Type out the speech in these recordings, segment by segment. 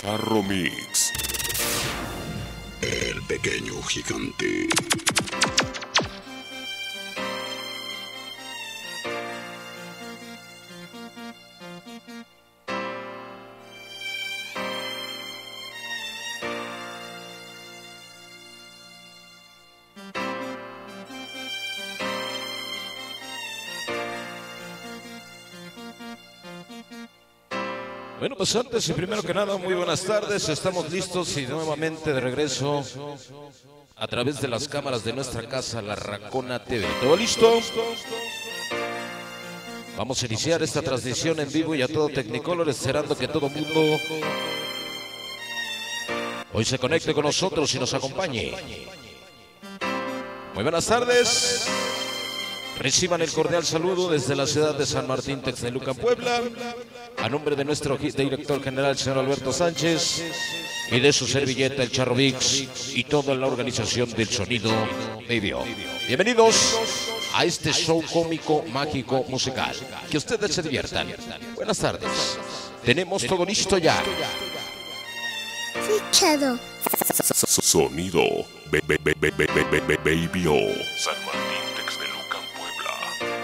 Charro Mix. El pequeño gigante. Bueno, pues antes y primero que nada, muy buenas tardes. Estamos listos y nuevamente de regreso a través de las cámaras de nuestra casa, La Racona TV. ¿Todo listo? Vamos a iniciar esta transmisión en vivo y a todo Technicolor, esperando que todo el mundo hoy se conecte con nosotros y nos acompañe. Muy buenas tardes. Reciban el cordial saludo desde la ciudad de San Martín Texmelucan, Puebla, a nombre de nuestro director general, señor Alberto Sánchez, y de su servilleta, el Charro Mix, y toda la organización del Sonido Video. Bienvenidos a este show cómico, mágico, musical. Que ustedes se diviertan. Buenas tardes. Tenemos todo listo ya. Fichado. Sonido Baby O. San Martín Texmelucan, Puebla.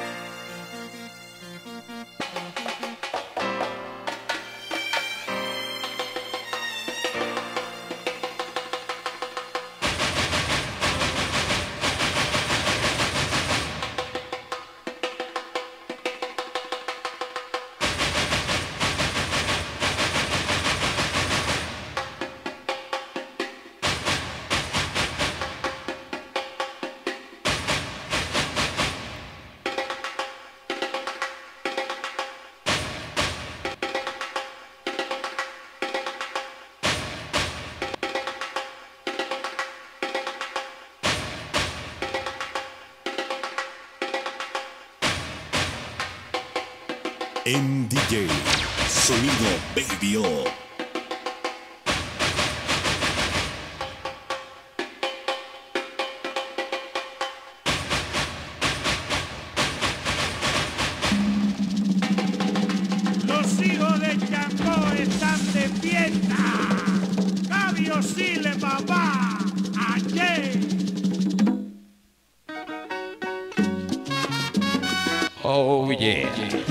En DJ, Sonido Baby O. Los hijos de Changó están de fiesta. Cabio Sile, papá. Ayer. Oh, yeah.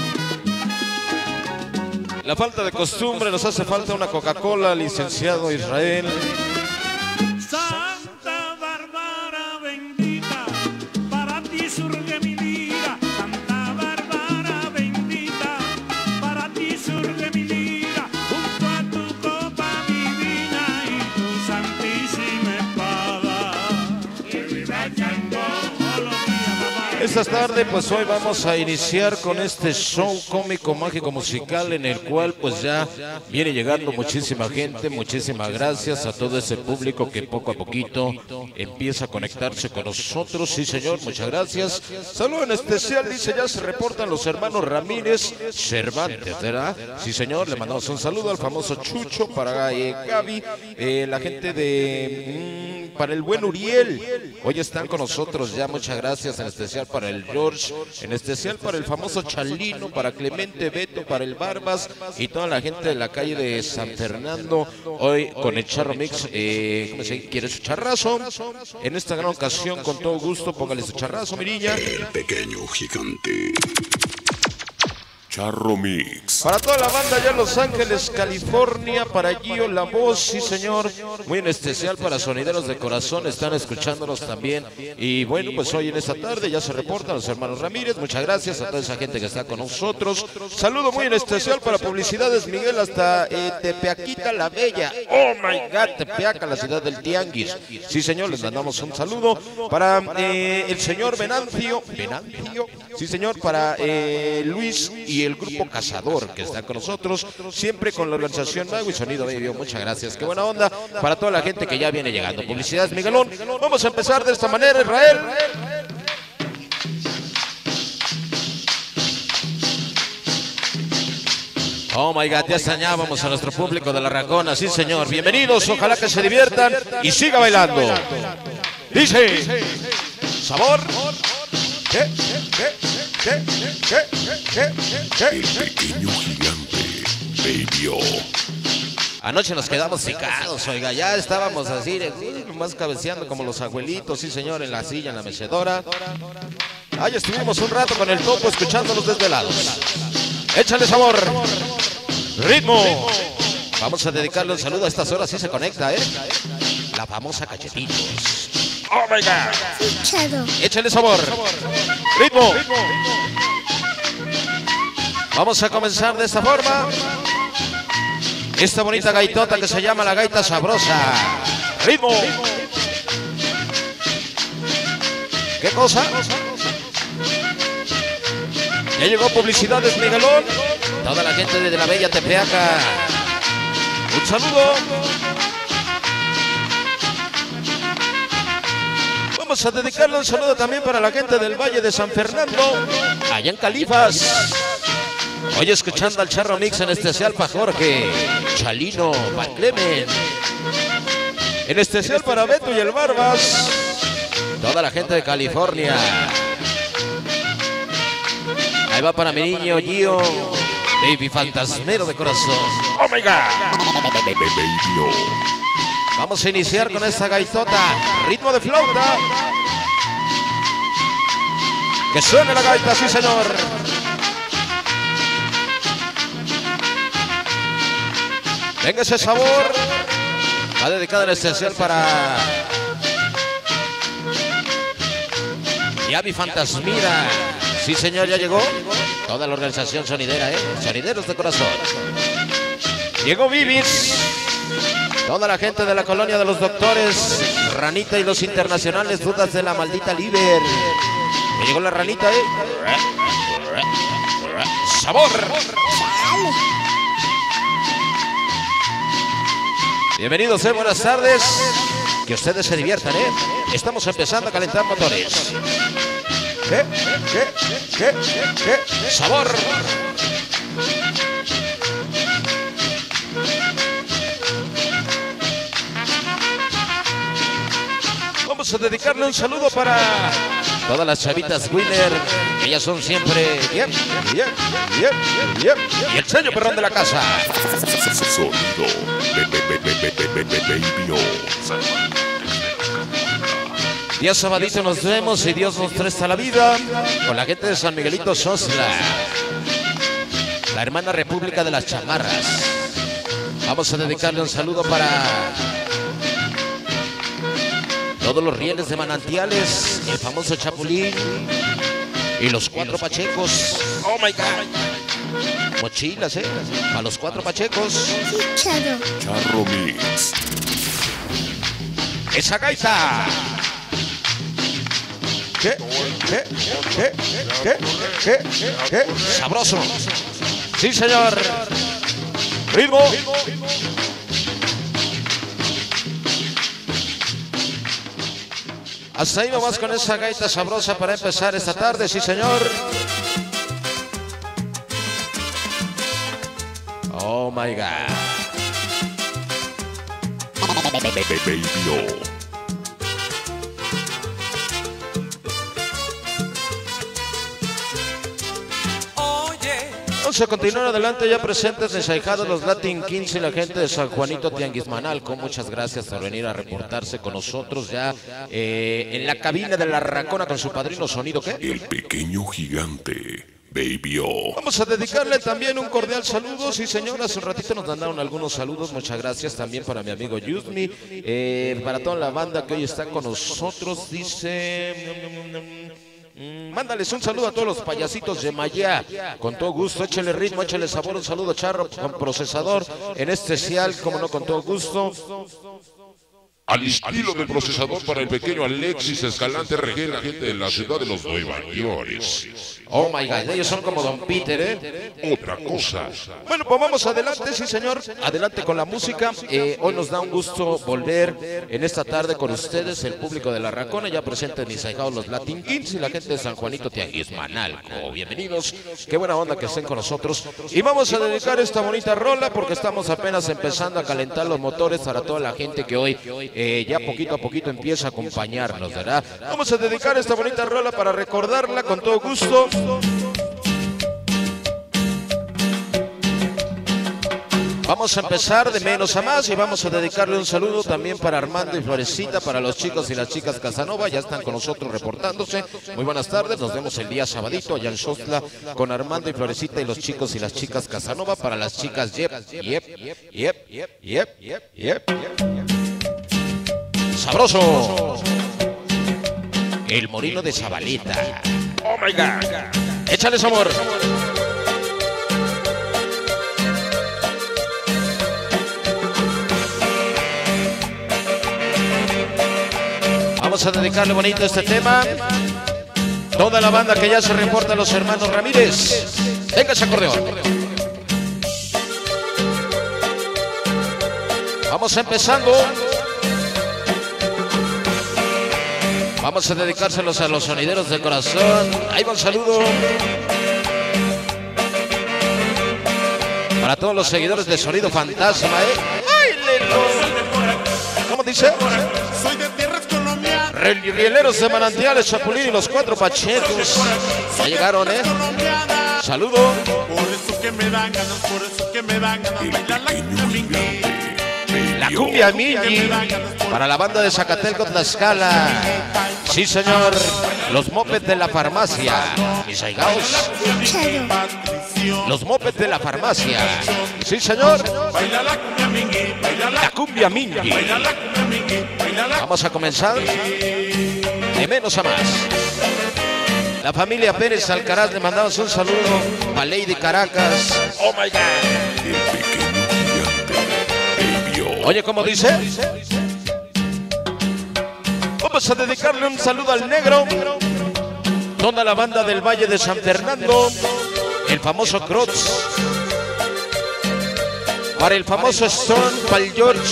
La falta de costumbre, nos hace falta una Coca-Cola, licenciado Israel. Santa Bárbara bendita, para ti surge mi lira. Santa Bárbara bendita, para ti surge mi lira. Junto a tu copa divina y tu santísima espada. Que viva Changó, Colombia, papá. Esta tarde, pues hoy vamos a iniciar con este show cómico, mágico, musical, en el cual pues ya viene llegando muchísima gente. Muchísimas gracias a todo ese público que poco a poquito empieza a conectarse con nosotros. Sí, señor, muchas gracias. Saludo en especial, dice, ya se reportan los hermanos Ramírez Cervantes, ¿verdad? Sí, señor, le mandamos un saludo al famoso Chucho, para Gaby, la gente de... para el buen Uriel, hoy están con nosotros ya, muchas gracias, en especial para el George, en especial para el famoso Chalino, para Clemente Beto, para el Barbas y toda la gente de la calle de San Fernando, hoy con el Charro Mix. ¿Cómo se quiere su charrazo? En esta gran ocasión, con todo gusto, póngale su charrazo, mi niña. El pequeño gigante. Charro Mix. Para toda la banda allá en Los Ángeles, California, para Gio La Voz, sí señor, muy en especial para Sonideros de Corazón, están escuchándonos también. Y bueno, pues hoy en esta tarde ya se reportan los hermanos Ramírez, muchas gracias a toda esa gente que está con nosotros. Saludo muy en especial para Publicidades Miguel hasta Tepeaquita la Bella. Oh my God, Tepeaca, la ciudad del Tianguis. Sí señor, les mandamos un saludo para el señor Venancio, sí señor, para Luis y el grupo Cazador que está con nosotros, siempre con la organización Mago y Sonido Video. Muchas gracias, qué buena onda para toda la gente que ya viene llegando. Publicidades Miguelón. Vamos a empezar de esta manera, Israel. Oh my God, ya extrañábamos a nuestro público de La Racona, sí señor. Bienvenidos, ojalá que se diviertan y siga bailando. Dice, sabor. El pequeño gigante. Baby O. Anoche nos quedamos picados, oiga, ya estábamos así, más cabeceando como los abuelitos, sí señor, en la silla, en la mecedora. Ahí estuvimos un rato con el Topo escuchándolos desvelados. Échale sabor, ritmo. Vamos a dedicarle un saludo a estas horas, sí se conecta, la famosa Cachetitos. Oh my God. Échale sabor, ritmo. Vamos a comenzar de esta forma. Esta bonita gaitota que se llama la gaita sabrosa. Ritmo. ¿Qué cosa? Ya llegó Publicidades Miguelón. Toda la gente de la bella Tepeaca. Un saludo. Vamos a dedicarle un saludo también para la gente del Valle de San Fernando, allá en Califas. Hoy escuchando al Charro Mix, en especial para Jorge, Chalino, para Clemen, en especial para Beto y el Barbas, toda la gente de California. Ahí va para mi niño Gio, baby fantasmero de corazón. Oh my God. Vamos a iniciar con esta gaitota, ritmo de flauta. Que suene la gaita, sí señor. Venga ese sabor. Va dedicada en especial para Yavi Fantasmira. Sí señor, ya llegó toda la organización sonidera, sonideros de corazón. Llegó Vivis. Toda la gente de la colonia de los doctores, Ranita y los internacionales, dudas de la maldita Liber. Me llegó la ranita, sabor. Bienvenidos, buenas tardes. Que ustedes se diviertan, Estamos empezando a calentar motores. ¿Qué? Sabor. Vamos a dedicarle un saludo para todas las chavitas winner, que ellas son siempre y el sello perrón de la casa. Sonido Baby O. Día sabadito nos vemos y Dios nos presta la vida con la gente de San Miguelito Sosla, la hermana República de las Chamarras. Vamos a dedicarle un saludo para todos los rieles de manantiales, el famoso Chapulín y los 4 Pachecos. Oh my God. Mochilas, a los 4 Pachecos. Charro Mix. Esa gaita. ¿Qué? Sabroso. Sí, señor. Ritmo. Hasta ahí nomás con esa gaita sabrosa para empezar esta tarde, sí, señor. Oh my God. Baby O. Vamos a continuar adelante, ya presentes ensajados los Latin Kings y la gente de San Juanito Tianguismanalco. Muchas gracias por venir a reportarse con nosotros ya en la cabina de la Racona con su padrino sonido, ¿qué? El pequeño gigante, Baby O. Vamos a dedicarle también un cordial saludo, sí señor, hace un ratito nos mandaron algunos saludos, muchas gracias también para mi amigo Yuzmi, para toda la banda que hoy está con nosotros, dice... Mándales un saludo a todos los payasitos de Mayá. Con todo gusto, échale ritmo, échale sabor. Un saludo, Charro, con procesador. En especial, como no, con todo gusto. Al estilo del procesador para el pequeño Alexis Escalante RG, la gente de la ciudad de los Nueva York. Oh my God, ellos son como Don Peter, Otra cosa. Bueno, pues vamos adelante, sí señor, adelante con la música. Hoy nos da un gusto volver en esta tarde con ustedes, el público de la Racona, ya presente mis ahijados los Latin Kings y la gente de San Juanito Tianguismanalco. Bienvenidos, qué buena onda que estén con nosotros. Y vamos a dedicar esta bonita rola porque estamos apenas empezando a calentar los motores para toda la gente que hoy ya poquito a poquito empieza a acompañarnos, ¿verdad? Vamos a dedicar esta bonita rola para recordarla con todo gusto. Vamos a empezar de menos a más y vamos a dedicarle un saludo también para Armando y Florecita, para los chicos y las chicas Casanova. Ya están con nosotros reportándose. Muy buenas tardes, nos vemos el día sabadito allá en Xostla con Armando y Florecita y los chicos y las chicas Casanova. Para las chicas Yep. Sabroso. El Moreno de Zabaleta. Oh my God. Échale sabor. Vamos a dedicarle bonito este tema. Toda la banda que ya se reporta, los hermanos Ramírez. Venga ese acordeón. Vamos empezando. Vamos a dedicárselos a los sonideros de corazón. Ahí va un saludo para todos los seguidores de Sonido Fantasma, ¿Cómo dice? Soy de tierras colombianas. Rieleros de Manantiales, Chapulín y los Cuatro Pachecos. Ya llegaron, Saludo. Por eso que me dan ganas, por eso que me dan ganas bailar la cumbia. La cumbia Mingi para la banda de Zacatelco, Tlaxcala. Sí, señor. Los mopeds de la farmacia. Mis aigaos. Los mopeds de la farmacia. Sí, señor. La cumbia Mingi. Vamos a comenzar de menos a más. La familia Pérez Alcaraz le mandamos un saludo a Lady Caracas. Oh my God. Oye, ¿cómo dice? Vamos a dedicarle un saludo al negro. Toda la banda del Valle de San Fernando. El famoso Crotz. Para el famoso Stone, para el George.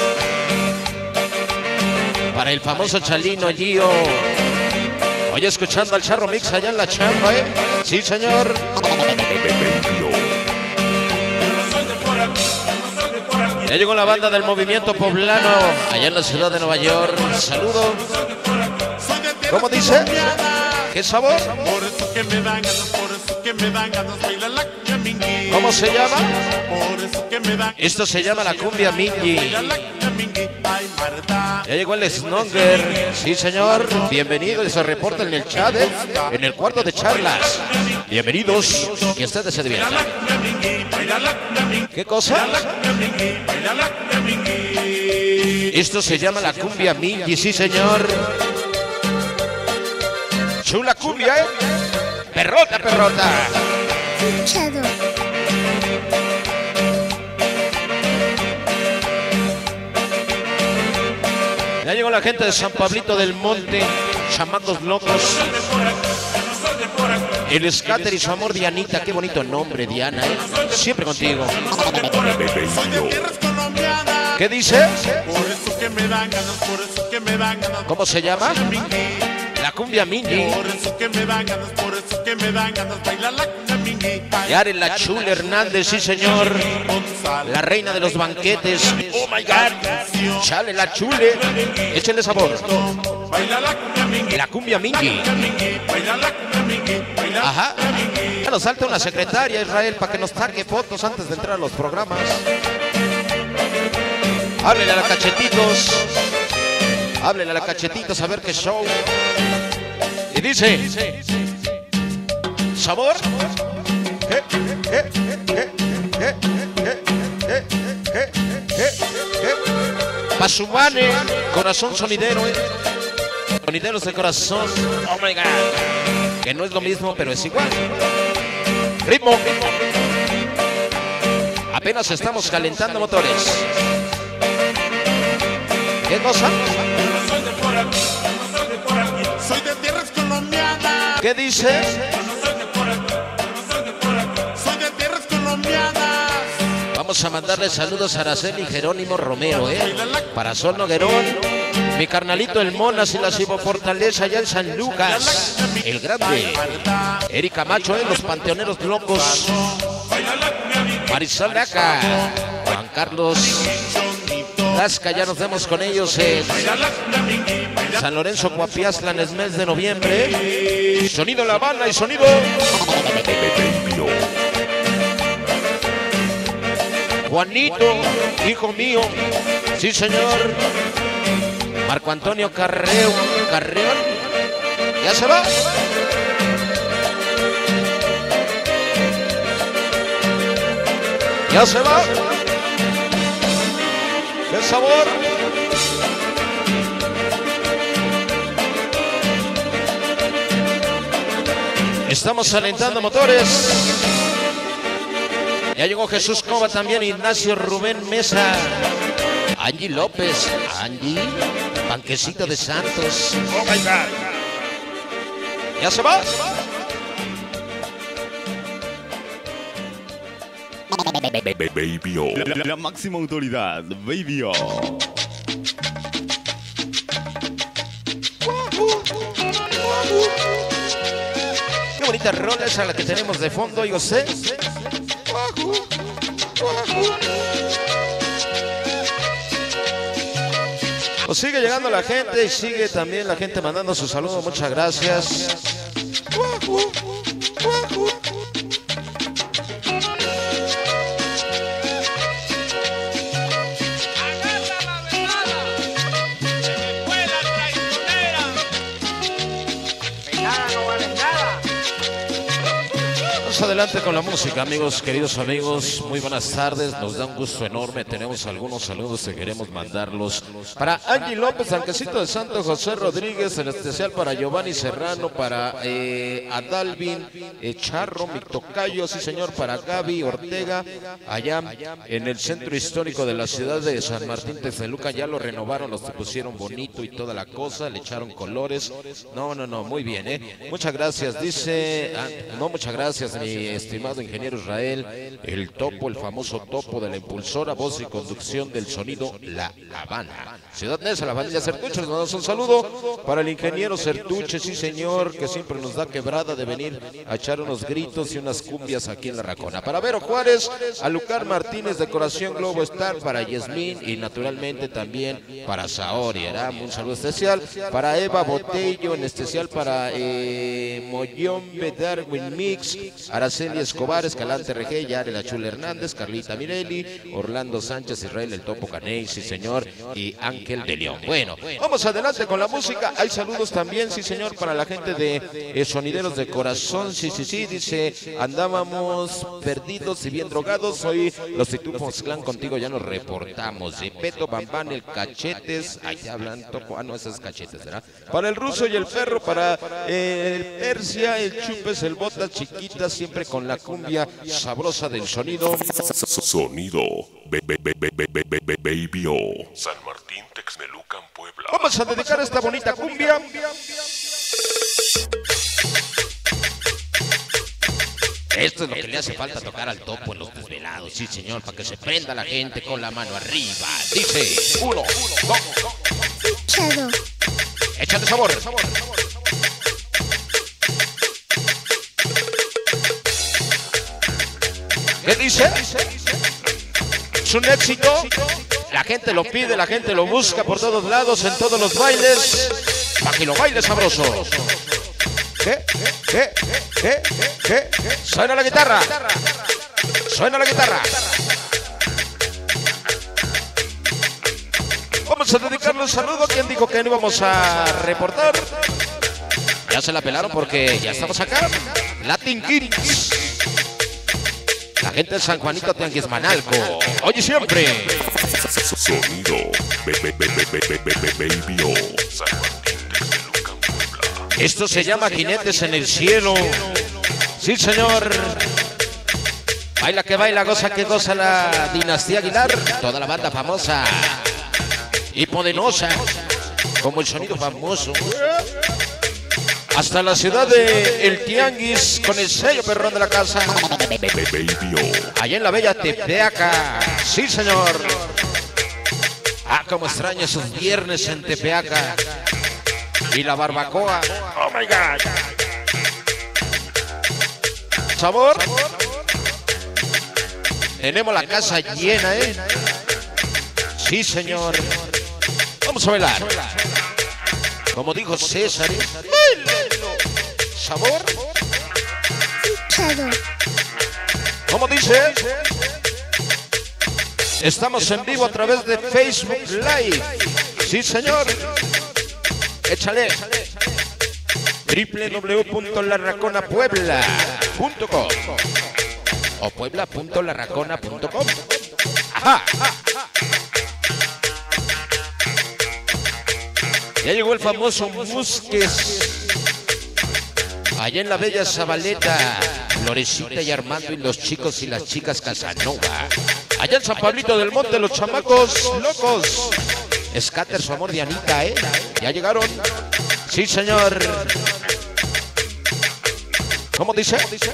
Para el famoso Chalino Gio. Oye, escuchando al Charro Mix allá en la chamba, Sí, señor. Ya llegó la banda del Movimiento Poblano allá en la ciudad de Nueva York. Saludo. ¿Cómo dice? ¿Qué sabor? Por eso que me dan ganas, por eso que me dan ganas bailar la cumbia Mingi. ¿Cómo se llama? Por eso que me dan. Esto se llama la cumbia Mingi. Bailar la cumbia Mingi. Ay, Marta. Ya llegó el Snonger. Sí, señor. Bienvenido. Y se reporta en el chat, en el cuarto de charlas. Bienvenidos. Que ustedes se diviertan. ¿Qué cosa? Esto se llama la cumbia Mingi. Sí, señor. Chula cumbia, Perrota, perrota. Ya llegó la gente de San Pablito del Monte, chamacos locos. El Scatter y su amor Dianita, qué bonito nombre, Diana, Siempre contigo. ¿Qué dice? Por eso que me dan ganas, por eso que me dan ganas. ¿Cómo se llama? La cumbia Mingi. Por eso que me dan ganas, por eso que me dan ganas bailar la cumbia Mingi. Yare la Chula Hernández, sí señor. La reina de los banquetes. Oh my God. Chale la Chule. Échenle sabor. La cumbia Mingi. Ajá. Ya nos salta una secretaria, Israel, para que nos saque fotos antes de entrar a los programas. Háblele a la Cachetitos. Háblele a la Cachetitos a ver qué show. Y dice: ¿sabor? Pasumane, corazón sonidero, Sonideros de corazón. Oh my God. Que no es lo mismo, pero es igual. Ritmo. Apenas estamos calentando motores. ¿Qué cosa? Soy de tierras colombianas. ¿Qué dice? Soy de tierras colombianas. Vamos a mandarle saludos a Araceli Jerónimo Romero, Para Sol Noguerón, mi carnalito el Monas y la Cibo Fortaleza allá en San Lucas, el grande. Erika Macho, los Panteoneros Locos. Marisol Laca, Juan Carlos Lasca, ya nos vemos con ellos en San Lorenzo, Coapiazla, en el mes de noviembre. Sonido La Habana y sonido. Juanito, hijo mío. Sí, señor. Marco Antonio Carreón. ¿Ya se va? ¿Ya se va? ¡Qué sabor! Estamos alentando motores. Ya llegó Jesús Cova también, Ignacio Rubén Mesa. Angie López. Angie, Panquecito de Santos. Oh my God. ¿Ya se va? Baby O. La máxima autoridad, Baby O. Qué bonita rola esa la que tenemos de fondo, yo sé. Pues sigue llegando la gente y sigue también la gente mandando sus saludos. Muchas gracias. Adelante con la música, amigos, queridos amigos, muy buenas tardes, nos da un gusto enorme, tenemos algunos saludos que queremos mandarlos para Angie López, Tanquecito de Santo, José Rodríguez, en especial para Giovanni Serrano, para Adalvin Charro, mi tocayo, sí señor, para Gaby Ortega, allá en el centro histórico de la ciudad de San Martín Texmelucan, ya lo renovaron, los pusieron bonito y toda la cosa, le echaron colores, no, muy bien, muchas gracias, dice, no, muchas gracias, mi estimado ingeniero Israel, el topo, el famoso topo de la impulsora, voz y conducción del sonido La Habana. Ciudad Neza, la familia Certuche, les mandamos un saludo para el ingeniero Certuche, sí señor, que siempre nos da quebrada de venir a echar unos gritos y unas cumbias aquí en La Racona. Para Vero Juárez, a Lucar Martínez, Decoración Globo Star, para Yasmín y naturalmente también para Saori, un saludo especial para Eva Botello, en especial para Moyombe Darwin Mix, Araceli Escobar, Escalante RG, Yare La Chula Hernández, Carlita Mirelli, Orlando Sánchez, Israel El Topo Caney, sí señor, y Ángel de León. Bueno, vamos adelante con la música. Hay saludos también, sí señor, para la gente de Sonideros de Corazón, sí, dice, andábamos perdidos y bien drogados, hoy los Titufos Clan contigo ya nos reportamos. De Peto Bambán, el Cachetes, allá hablan Topo, no, esas Cachetes, ¿verdad? Para el Ruso y el Perro, para el Persia, el Chupes, el Botas Chiquitas, siempre con la cumbia sabrosa del sonido. Sonido Baby O. San Martín, Texmelucan, Puebla. Vamos a dedicar esta bonita cumbia. Esto es lo que le hace falta tocar al topo en los desvelados, sí señor, para que se prenda la gente con la mano arriba. Dice, 1, 2, échale sabor. ¿Qué dice? Es un éxito. La gente lo pide, la gente lo busca por todos lados, en todos los bailes, para que lo baile sabroso. ¿Qué? Suena la guitarra. Suena la guitarra. Vamos a dedicarle un saludo. ¿Quién dijo que no íbamos a reportar? Ya se la pelaron porque ya estamos acá. Latin Kings. La gente de San Juanito Tianguismanalco. Oye siempre. Sonido Baby O. San Martín, Texmelucan, Puebla. Esto se llama Jinetes en el Cielo. Sí, señor. Baila que baila, goza que goza la dinastía Aguilar. Toda la banda famosa y poderosa, como el sonido famoso. Hasta la ciudad de El Tianguis, con el sello perrón de la casa. Baby O. Allá en la bella Tepeaca. Sí, señor. Ah, como extraño esos viernes en Tepeaca. Y la barbacoa. Oh my God. ¿Sabor? Tenemos la casa llena, ¿eh? Sí, señor. Vamos a bailar. Como dijo César, ¿eh? ¿Sabor? ¿Cómo dice? Estamos en vivo a través de Facebook Live. Sí, señor. Échale. www.larraconapuebla.com o puebla.larracona.com. Ajá. Ya llegó el famoso Musques. Allá en la bella Zabaleta, Florecita y Armando y los chicos y las chicas Casanova. Allá en San Pablito del Monte, los chamacos locos. Scatter, su amor de Anita, ¿eh? Ya llegaron. Sí, señor. ¿Cómo dice?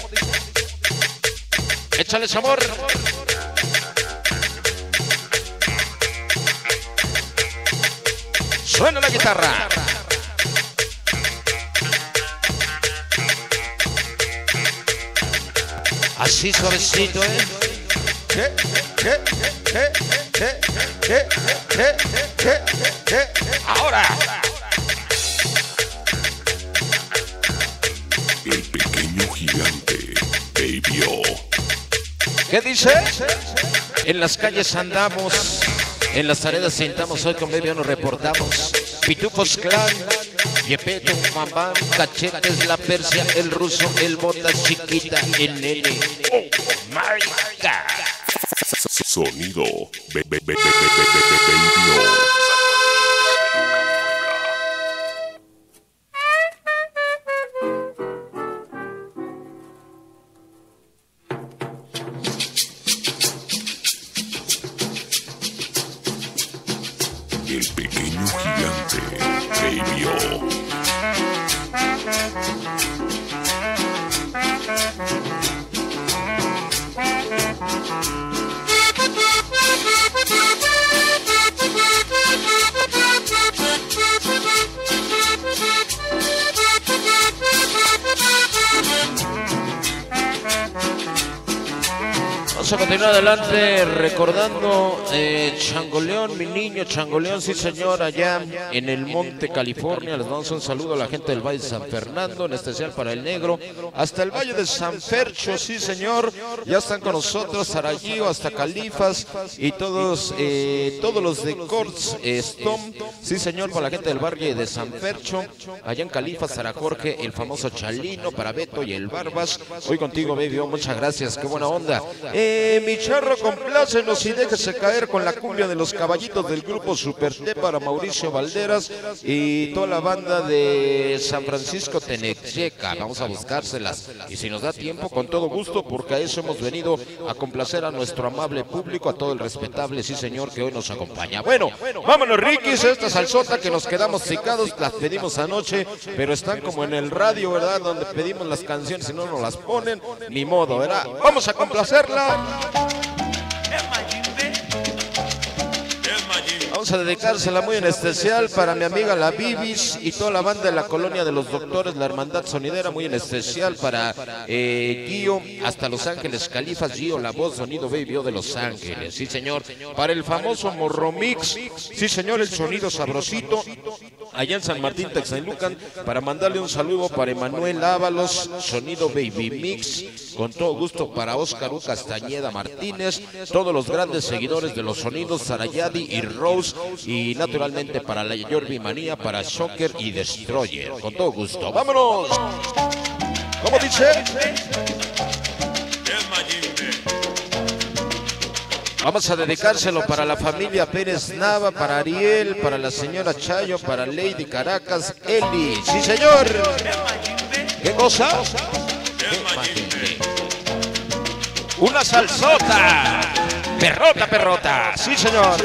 Échale sabor. Suena la guitarra. Así suavecito, ¿eh? Ahora. El pequeño gigante, Baby-O. ¿Qué dice? En las calles andamos, en las arenas sentamos, hoy con Baby-O nos reportamos. Pitufos Clan, Yepeto, Mamá, Cachetes, la Persia, el ruso, el Botas, Chiquita, el nene. Oh my God. Sonido Baby-O. El pequeño gigante, Baby-O. Vamos a continuar adelante recordando Changoleón, mi niño Changoleón, sí señor, allá en el Monte, California. Les damos un saludo a la gente del Valle de San Fernando, en especial para el negro, hasta el Valle de San Fercho, sí señor, ya están con nosotros, Sarajevo, hasta Califas y todos los de Corts, Stom, sí señor, para la gente del Valle de San Fercho, allá en Califas, Sara Jorge, el famoso Chalino, para Beto y el Barbas. Hoy contigo, Baby-O, muchas gracias, qué buena onda. Mi charro, complácenos y déjese caer con la cumbia de los caballitos del grupo Super T para Mauricio Valderas y toda la banda de San Francisco Tenecheca. Vamos a buscárselas y si nos da tiempo, con todo gusto, porque a eso hemos venido, a complacer a nuestro amable público, a todo el respetable, sí señor, que hoy nos acompaña. Bueno, vámonos, Riquis, esta salsota que nos quedamos picados, las pedimos anoche, pero están como en el radio, ¿verdad? Donde pedimos las canciones y no nos las ponen, ni modo, ¿verdad? Vamos a complacerla. Vamos a dedicársela muy en especial para mi amiga la Bibis y toda la banda de la colonia de los doctores, la hermandad sonidera, muy en especial para Gio, hasta Los Ángeles, Califas, Gio, la voz, sonido Baby-O de Los Ángeles, sí señor, para el famoso Morromix, sí señor, el sonido sabrosito, allá en San Martín, Texailucan, para mandarle un saludo para Emanuel Ábalos, sonido Baby Mix, con todo gusto para Óscar U. Castañeda Martínez, todos los grandes seguidores de los sonidos, Sarayadi y Rose, y naturalmente para la Yorbi Manía, para Shocker y Destroyer, con todo gusto. ¡Vámonos! ¿Cómo dice? Vamos a dedicárselo para la familia Pérez Nava, para Ariel, para la señora Chayo, para Lady Caracas, Eli. ¡Sí, señor! ¿Qué cosa? ¡Una salsota! ¡Perrota, perrota! ¡Sí, señor!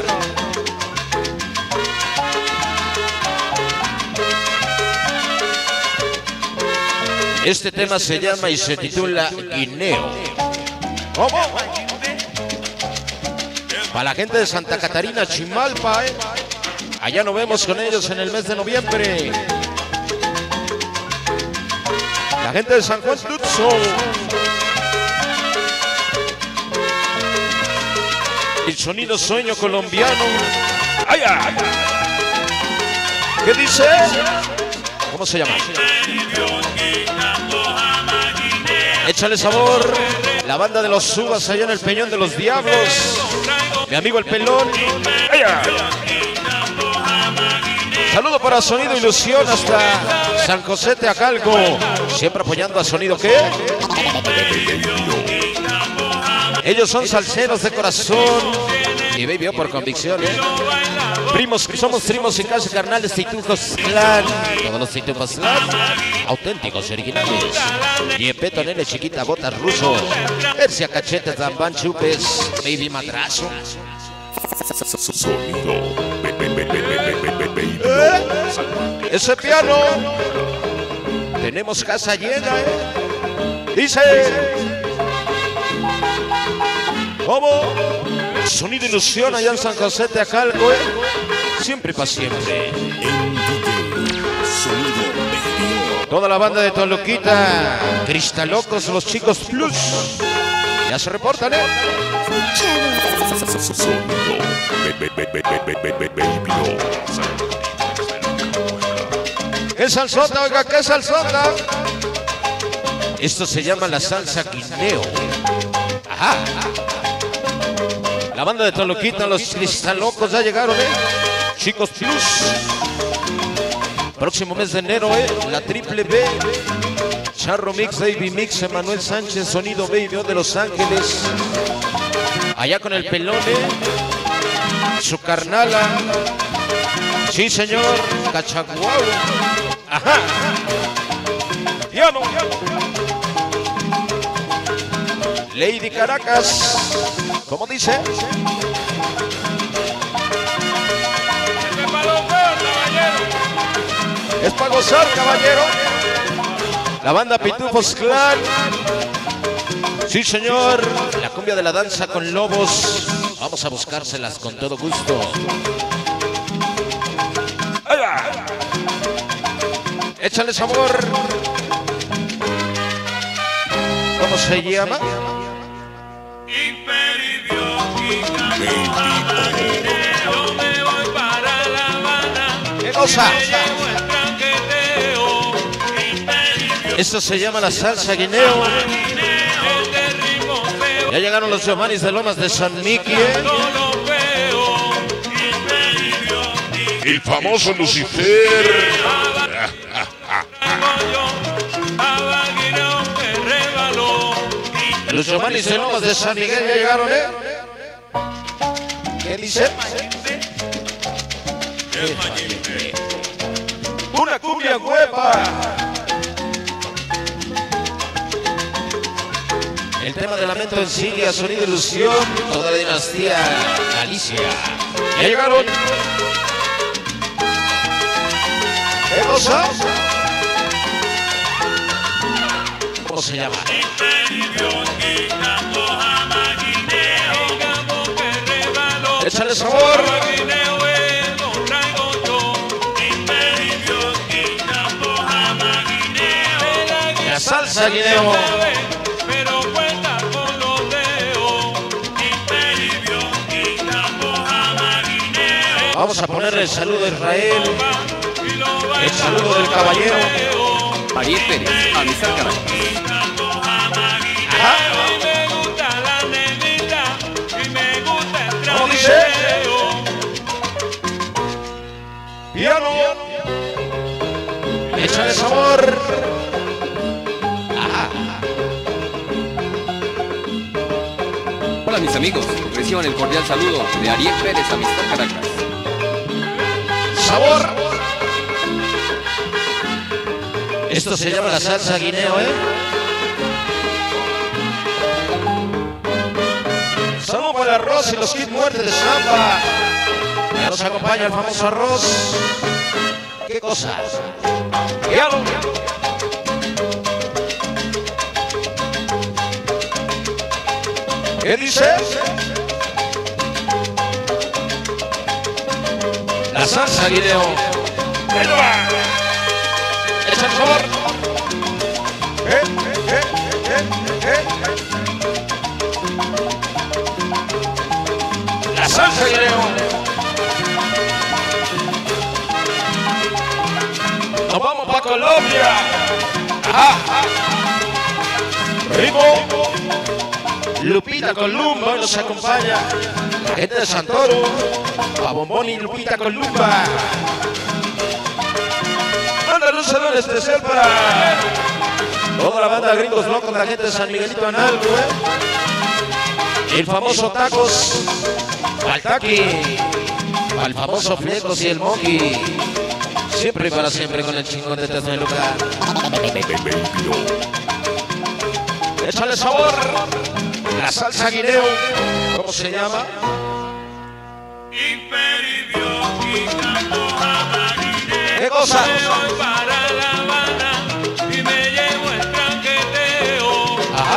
Este tema se llama y se titula Guineo. ¿Cómo? Para la gente de Santa Catarina, Chimalpa, allá nos vemos con ellos en el mes de noviembre. La gente de San Juan Tutso. El sonido sueño colombiano. ¡Ay, ay! ¿Qué dice? ¿Cómo se llama? Échale sabor. La banda de los Subas allá en el Peñón de los Diablos. Mi amigo el pelón. Saludo para Sonido Ilusión hasta San José Teacalco. Siempre apoyando a Sonido ¿qué? Ellos son salseros de corazón. Y baby por convicción, Primos, somos primos y casi carnales, Titujos Clan. Todos los Titujos Clan, auténticos y originales. Yepeto, nene, chiquita, botas, ruso. Persia, cachetes, zambán, chupes, baby, madrazo. Sonido. Ese piano. Tenemos casa llena, Dice. ¿Cómo? Sonido Ilusión allá en San José Teacalco, siempre y para siempre. Toda la banda de Toluquita, Cristalocos, los chicos Plus. Ya se reportan, ¿Qué salsota, oiga, qué salsota? Esto se llama la salsa guineo. Ajá. La banda de Toluquita, los Cristalocos ya llegaron, Chicos Plus. Próximo mes de enero, la Triple B. Charro Mix, Baby Mix, Emanuel Sánchez, Sonido Baby de Los Ángeles. Allá con el pelón, su carnala. Sí, señor. Cachaguau. Ajá. Piano. Lady Caracas. ¿Cómo dice? Es para gozar, caballero. La banda Pitufos Clan. Sí, señor. La cumbia de la danza con lobos. Vamos a buscárselas con todo gusto. Échale sabor. ¿Cómo se llama? ¿Qué cosa? Esto se llama la salsa guineo. Ya llegaron los Giovannis de Lomas de San Miki. El famoso Lucifer. Los Giovannis de Lomas de San Miguel ya llegaron, ¿Qué dice? Una cumbia huepa. El tema de Lamento en Silia, Sonido Ilusión, toda la dinastía Galicia. Ya llegaron. ¿Qué cosa? ¿Cómo se llama? Échale sabor. La salsa guineo. Vamos a ponerle el saludo a Israel. El saludo del caballero. Ariel Pérez, Amistad Caracas. ¿Cómo dice? Piano. Échale sabor. Hola mis amigos, reciban el cordial saludo de Ariel Pérez, Amistad Caracas. Sabor. Esto se llama la salsa guineo, Saludos para el arroz y los kits muertes de Samba. Ya nos acompaña el famoso arroz. ¿Qué cosa? Piano. ¿Qué dice? La salsa guineo. Echa el sabor. La salsa guineo. Nos vamos para Colombia. Ajá. Ritmo. Lupita Columba nos acompaña. La gente de Santoro, a Bombón y Lupita con Lupa. Mándale un saludo especial para toda la banda de Gringos Locos, la gente de San Miguelito Analco, el famoso Tacos, al Taqui, al famoso Flecos y el Monkey. Siempre y para siempre con el chingón de Tesla de Luca. Échale sabor. La salsa guineo. ¿Cómo se llama? ¿Qué cosa? Para La Habana y me llevo el tranqueteo. Ajá.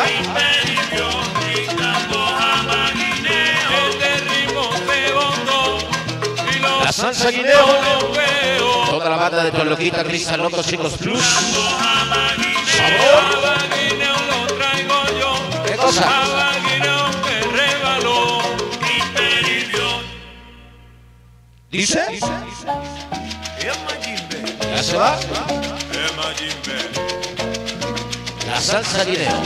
Este ritmo de bondo y los La salsa guineo. veo. Toda la banda de Toloquita, Crista, Locos Chicos Plus. Sabor. Lo traigo yo. ¿Qué cosa? Abaguineo que regaló. ¿Dice? ¿Ya se va? La salsa guineo.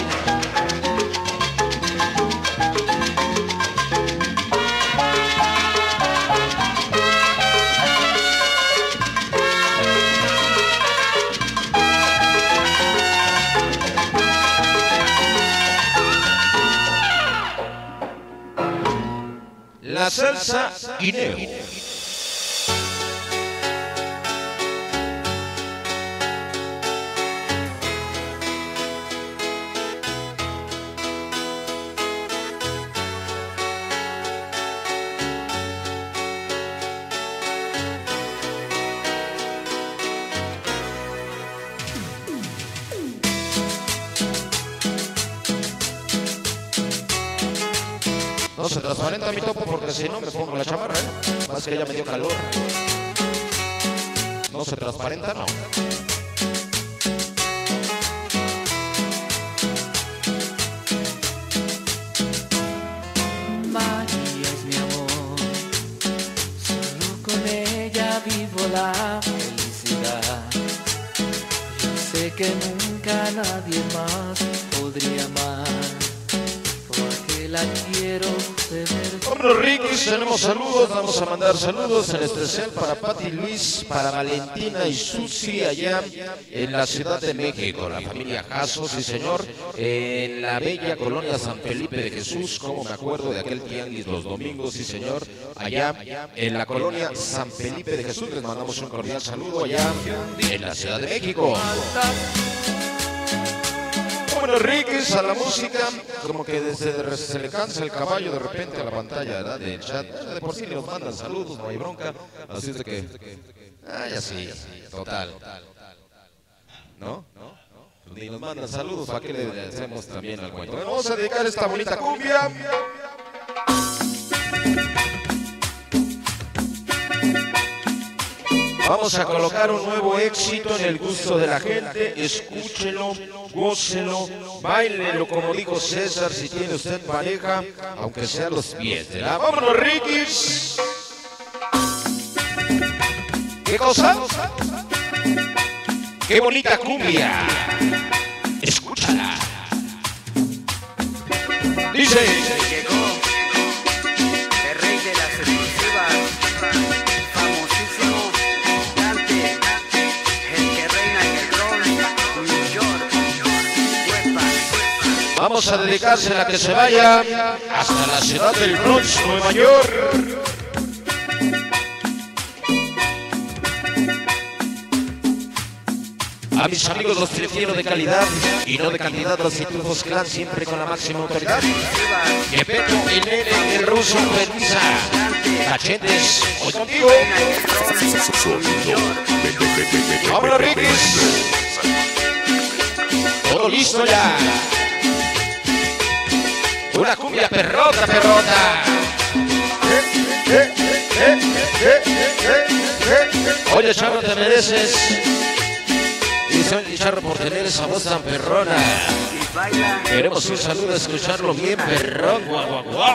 La salsa guineo. No se transparenta mi topo porque si no me pongo la chamarra, ¿eh? Más que ya me dio calor. No se transparenta, no. María es mi amor, solo con ella vivo la felicidad. Yo sé que nunca nadie más podría amar, porque la quiero de verdad. Vámonos, Riquis, tenemos saludos, vamos a mandar saludos en especial para Pati Luis, para Valentina y Susi allá en la Ciudad de México, la familia Jasso, sí señor, en la bella colonia San Felipe de Jesús, como me acuerdo de aquel tianguis los domingos, sí señor, allá en la colonia San Felipe de Jesús, les mandamos un cordial saludo allá en la Ciudad de México. Bueno, Riquis, a la música, como que se le cansa el caballo de repente a la pantalla, ¿verdad? Del chat. De por sí nos mandan saludos, no hay bronca. Así es de que. Ya sí, total. ¿No? Ni nos mandan saludos, ¿para qué le hacemos también al cuento? Bueno, vamos a dedicar esta bonita cumbia. Vamos a colocar un nuevo éxito en el gusto de la gente. Escúchelo, gócelo, báilelo como dijo César, si tiene usted pareja, aunque sea a los pies de la... ¡Vámonos, Riquis! ¿Qué cosa? ¡Qué bonita cumbia! Escúchala. Dice... Llegó el rey de las exclusivas, famosísimo Dante, el que reina en el rol, New York, Huepa. Vamos a dedicársela a que se vaya hasta la ciudad del Bronx, Nueva York. A mis amigos los prefiero de calidad y no de cantidad, los Pitufos Clan siempre con la máxima autoridad. Yepeto, el nene, el ruso, Permisa, Cachetes, hoy contigo. ¡Vámonos, Riquis! Todo listo ya. Una cumbia perrota, perrota. Oye, Charro, te mereces. Y Charro, por tener esa voz tan perrona. Queremos un saludo, escucharlo bien perrón. Guau, guau, guau.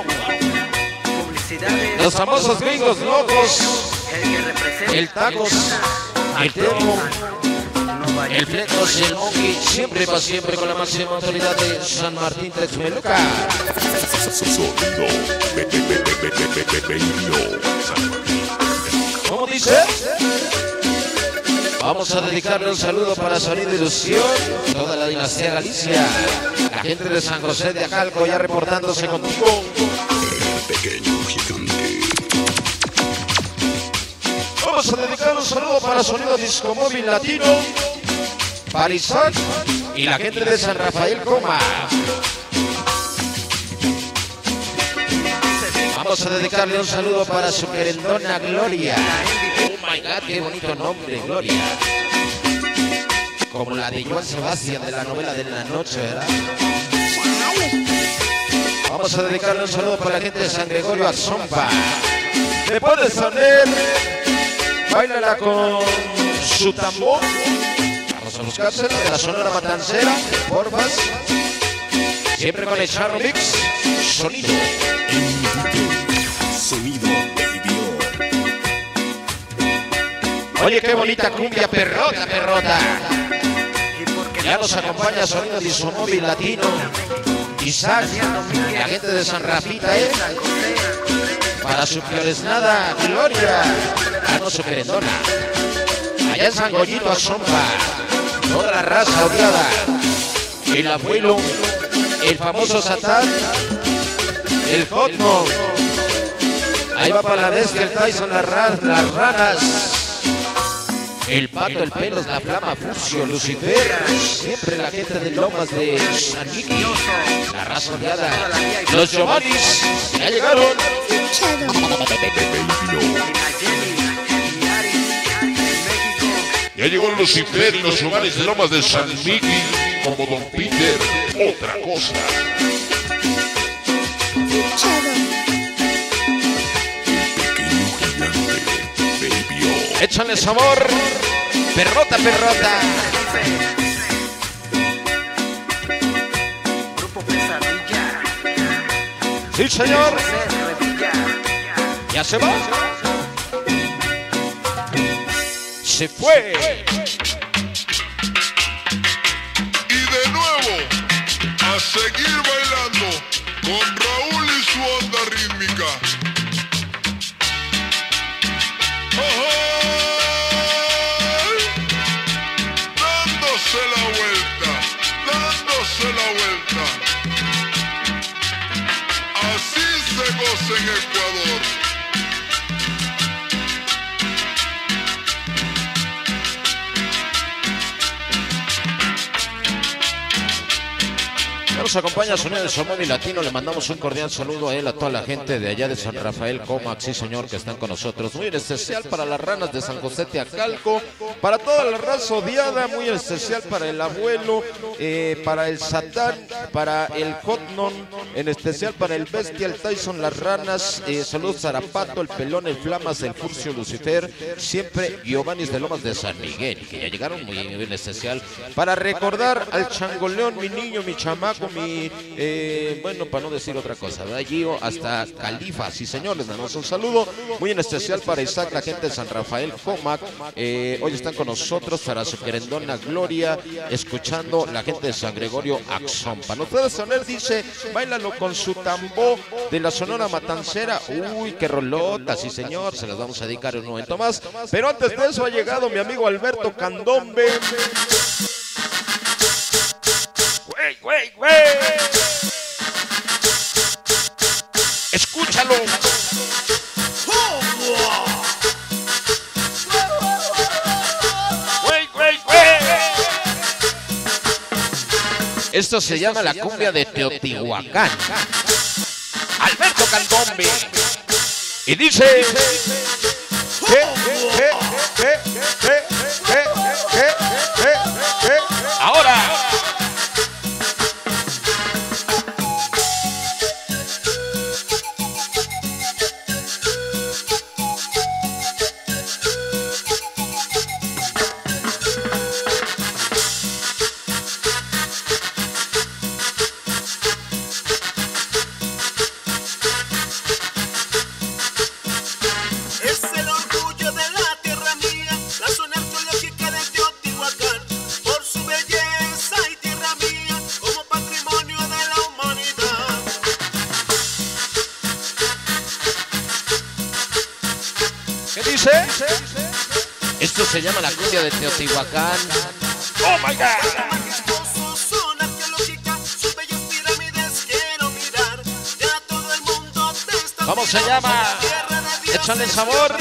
Los famosos Gringos Locos. El Tacos, el Termo, el Flecos y el Monkey. Siempre para siempre con la máxima autoridad de San Martín Texmeluca. Sonido. ¿Cómo dice? Vamos a dedicarle un saludo para Sonido Ilusión, toda la dinastía Galicia, la gente de San José de Acalco ya reportándose contigo. El pequeño gigante. Vamos a dedicar un saludo para Sonido Disco Móvil Latino, para Isaac y la gente de San Rafael Coma. Vamos a dedicarle un saludo para su querendona Gloria. Oh my God, qué bonito nombre, Gloria. Como la de Joan Sebastián de la novela de la noche, ¿verdad? Vamos a dedicarle un saludo para la gente de San Gregorio Axompa. ¿Me puedes poner? Báilala con su tambor. Vamos a buscarse de la Sonora Matancera, porfas. Siempre con el Charro Mix. Sonido. Sonido Baby. Oye, qué bonita cumbia, perrota, perrota. Ya nos acompaña Sonido Disomóvil Latino. Isaac, la gente de San Rafita, para su Floresnada, Gloria, a su querendona. Allá en San Goyito Axompa, toda la raza odiada. El abuelo, el famoso Satán, el Hotno. Ahí va para la bestia, el Tyson, las ranas. El Pato, el Pelos, la Flama, Furcio, Lucifer. Siempre la gente de Lomas de San Miguel, la raza odiada. Los Giovannis, ya llegaron. Ya llegó Lucifer y los Giovannis de Lomas de San Miguel, como Don Peter, otra cosa. Échale sabor, perrota, perrota. Grupo Pesadilla. Sí, señor. Ya se va. Se fue. Y de nuevo, a seguir bailando con Raúl y su onda rítmica. Dándose la vuelta. Así se goza en Ecuador. Nos acompaña Sonido de Somóvil Latino, le mandamos un cordial saludo a él, a toda la gente de allá de San Rafael Comax, sí señor, que están con nosotros. Muy en especial para las ranas de San José de Acalco, para toda la raza odiada, muy en especial para el abuelo, para el Satán, para el Hotnon, en especial para el Bestia, el Tyson, las ranas, saludos Zarapato, el Pelón, el Flamas, el Furcio, Lucifer, siempre Giovannis de Lomas de San Miguel, que ya llegaron muy en especial, para recordar al Changoleón, mi niño, mi chamaco, bueno, para no decir otra cosa, ¿verdad? Gio, hasta Califa, sí señor, les damos un saludo muy en especial para Isaac, la gente de San Rafael Comac, hoy están con nosotros para su querendona Gloria, escuchando la gente de San Gregorio Axompa. No puede sonar, dice, báilalo con su tambor de la Sonora Matancera. Uy, qué rolota, sí señor, se las vamos a dedicar en un momento más, pero antes de eso ha llegado mi amigo Alberto Candombe. Güey. Escúchalo. Güey. Esto se llama la cumbia de Teotihuacán. Alberto Candombe. Y dice... Ahora... Es el orgullo de la tierra mía, la zona Esto se llama la cumbia de Teotihuacán. ¡Oh, my God! ¿Cómo se llama? Échale sabor.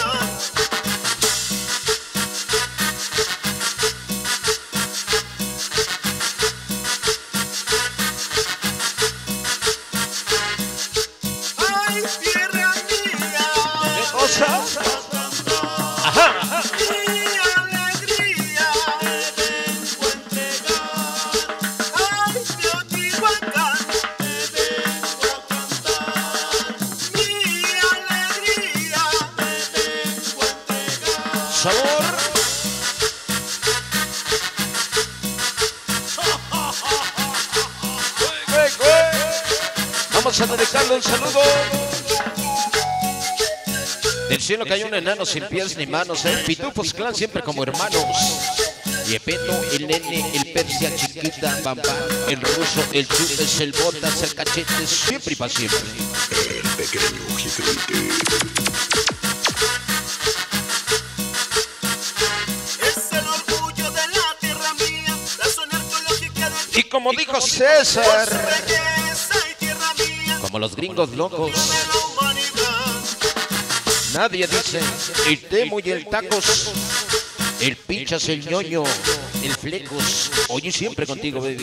Ay, tierra mía. ¿Qué cosa? Ajá. Mi alegría te vengo a entregar. Ay, Teotihuacán, te vengo a cantar. Mi alegría te vengo a entregar. Sabor. Vamos a dedicarle un saludo. Del cielo cayó un enano sin pies ni manos, Pitufos Clan siempre como hermanos. Yepeto, el nene, el Persia, chiquita, Bamba, el ruso, el chupes, el botas, el cachete, siempre y para siempre. El pequeño gigante. Es el orgullo de la tierra mía, la zona arqueológica de Y como dijo César, belleza y tierra mía, como los gringos locos, de la humanidad. nadie dice el Temo y el Tacos, el Pichas, el Ñoño, el Flecos. Oye, siempre contigo, baby.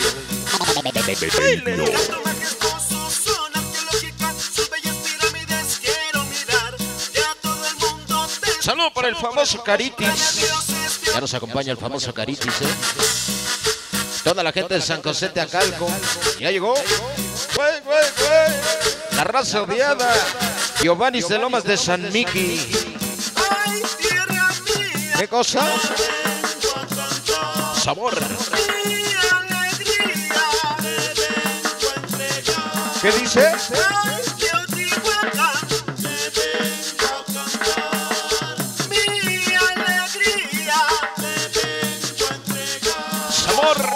Canto majestuoso, zona arqueológica, sus bellas pirámides quiero mirar. Ya todo el mundo te Saludo para el famoso Caritis. dioses Ya nos acompaña el famoso Caritis, Toda la gente de San José de Acalco. Ya llegó. Güey. La raza odiada. Giovanni de Lomas de San Miki. Ay, tierra mía, ¿Qué cosa? vengo a cantar. Sabor. Mi alegría te vengo a entregar. ¿Qué dice? Ay, Teotihuacán, te vengo a cantar. Mi alegría te vengo a entregar. Sabor.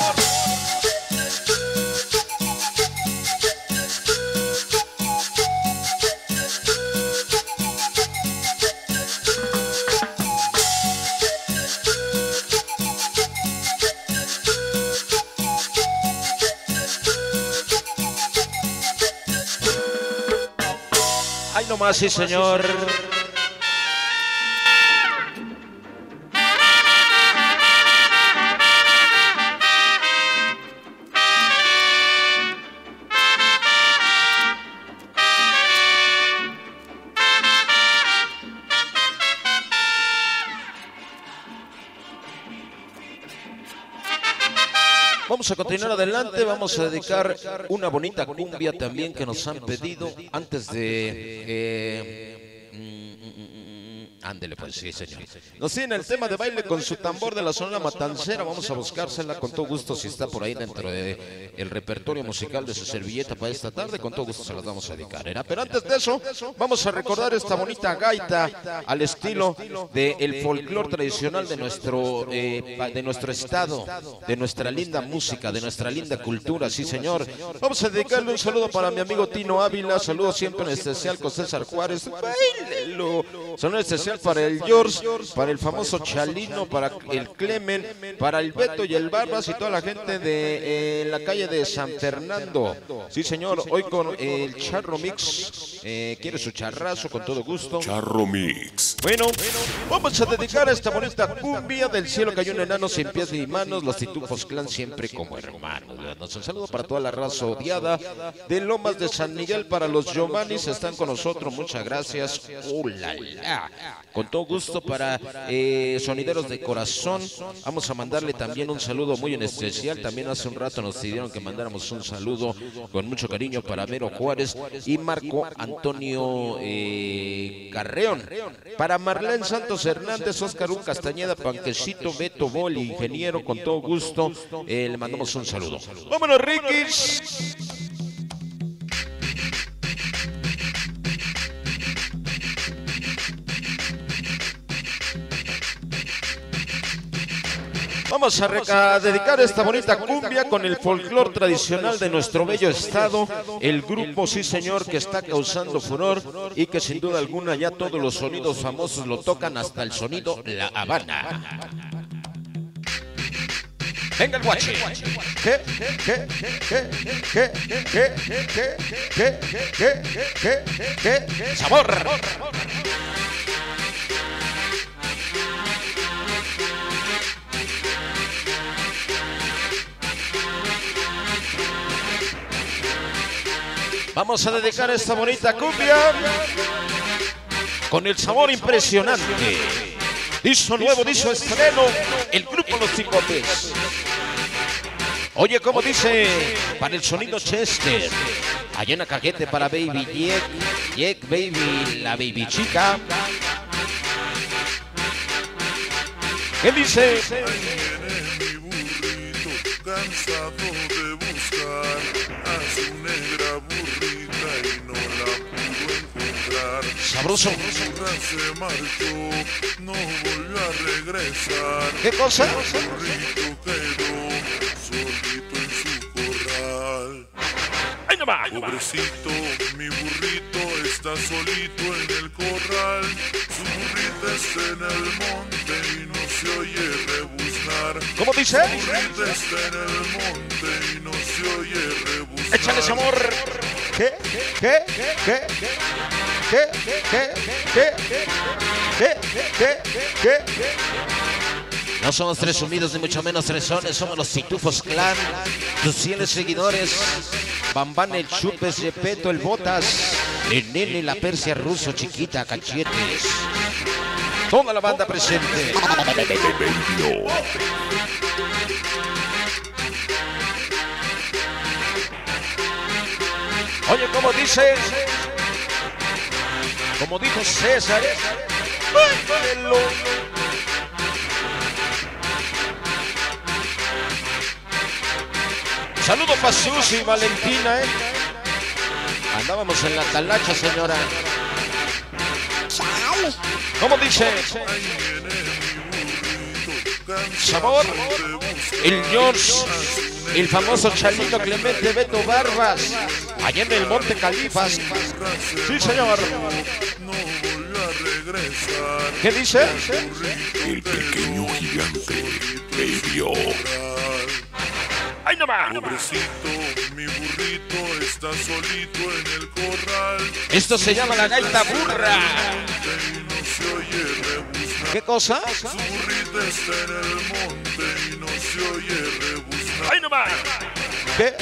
Ay, nomás, sí, señor. Vamos a continuar adelante, vamos a dedicar una bonita cumbia también que nos han pedido antes de... ándele pues, sí señor. Nos tiene el tema de baile con su tambor de la Sonora Matancera, vamos a buscársela con todo gusto si está por ahí dentro de el repertorio musical de su servilleta para esta tarde, con todo gusto se las vamos a dedicar. Pero antes de eso, vamos a recordar esta bonita gaita al estilo del folclore tradicional de nuestro estado, de nuestra linda música, de nuestra linda cultura, sí señor. Vamos a dedicarle un saludo para mi amigo Tino Ávila, saludo siempre en especial con César Juárez, bailelo. Saludo especial para el George, para el famoso Chalino, para el Clemen, para el Beto y el Barbas y toda la gente de la calle de San Fernando. Sí señor, hoy con el Charro Mix, quiere su charrazo con todo gusto. Charro Mix. Bueno, vamos a dedicar a esta bonita cumbia del cielo cayó un enano sin pies ni manos, los Pitufos Clan siempre como hermanos. Un saludo para toda la raza odiada de Lomas de San Miguel, para los Giovannis están con nosotros, muchas gracias. Con todo gusto para sonideros de corazón, vamos a mandarle también un saludo muy en especial. También hace un rato nos pidieron que mandáramos un saludo con mucho cariño para Mero Juárez y Marco Antonio Carreón, para Marlene Santos Hernández, Oscar Un Castañeda, Panquecito, Beto Boli, ingeniero, con todo gusto le mandamos un saludo. ¡Vámonos, Rikis! Vamos a dedicar esta bonita cumbia con el folclor tradicional de nuestro bello estado. El grupo, sí señor, que está causando furor y que sin duda alguna ya todos los sonidos famosos lo tocan, hasta el sonido La Habana. Venga el guache. ¿Qué? Sabor. Vamos a dedicar esta bonita cumbia con el sabor impresionante. Disco nuevo, disco estreno, el grupo Los Cicotes. Oye, como dice, para el sonido Chester, allá en Acajete para Baby Jack Baby, la baby chica. ¿Qué dice? Cansado de buscar a su negra burrita y no la pudo encontrar. Sabroso. Burra se marchó, no volvió a regresar. ¿Qué cosa? El burrito quedó solito en su corral. ¡Ay, no va! Pobrecito, mi burrito está solito en el corral. Su burrita está en el monte y no se oye rebuznar. ¿Cómo dice? Su burrita está en el monte y no se oye rebuznar. Échale sabor. ¿Qué? No somos tres unidos ni mucho menos tresones, somos los Pitufos Clan, tus fieles seguidores, Bambán, el Chupes, Yepeto, el Botas, el Nene, la Persia, Ruso, Chiquita, Cachetes, toda la banda presente. Oye, como dice, como dijo César, ¡muévelo! Saludos para Susi y Valentina, Andábamos en la talacha, señora. ¿Cómo dice? Sabor, el George, el famoso Chalito Clemente Beto Barbas, allá en el Monte Califas. Sí, señor. ¿Qué dice? El pequeño gigante bebió. ¡Ay, no va! Pobrecito, mi burrito está solito en el corral. Esto se llama la gaita burra. Y no se oye rebuznar. ¿Qué cosa? Su burrita está en el monte y no se oye rebuznar. ¡Ay, no va! ¿Qué?